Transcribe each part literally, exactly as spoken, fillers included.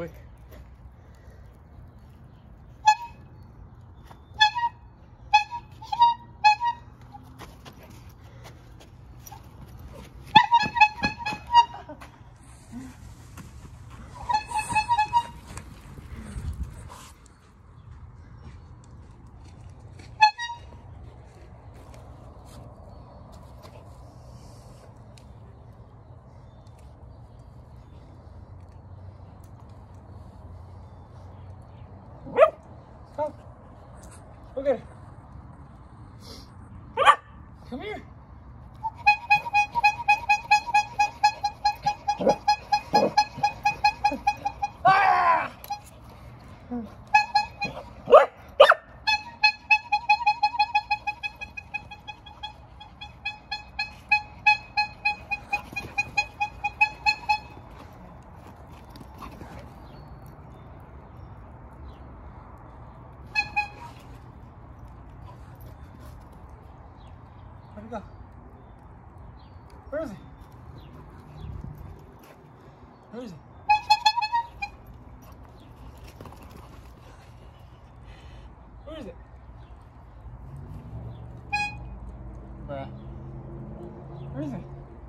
quick. Stop. Look at it. Come here. Ah! Where'd he go? Where is he? Where is he? Where is it? Bruh. Where is he?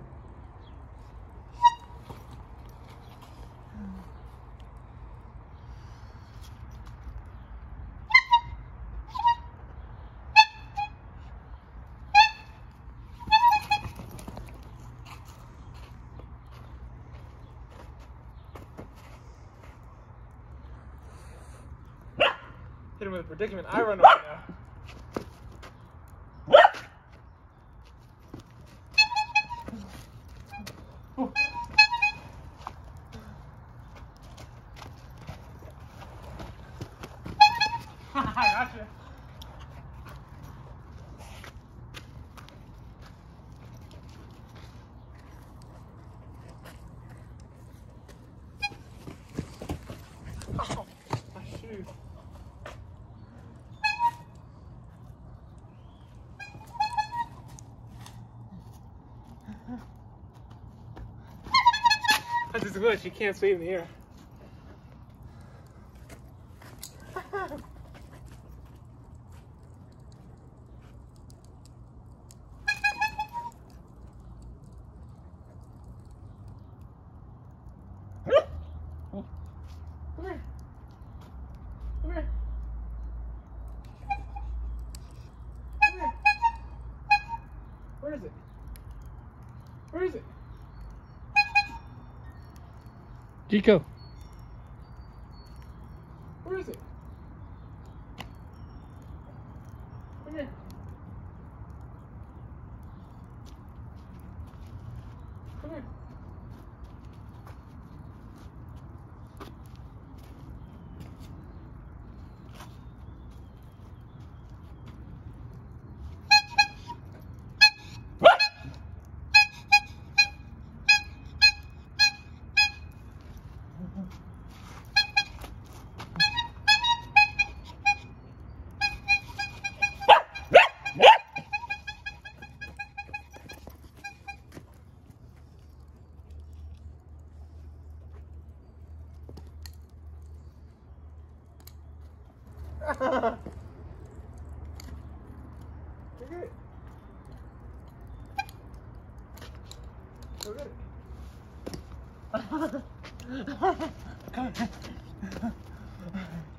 Hit him with a predicament. I run away now. I gotcha. Oh, my shoe. That's just a glitch, you can't swing in the air. Come here. Come here. Come here. Where is it? Where is it? Chico. Where is it? Come here. Come here. Look at it. Look at it.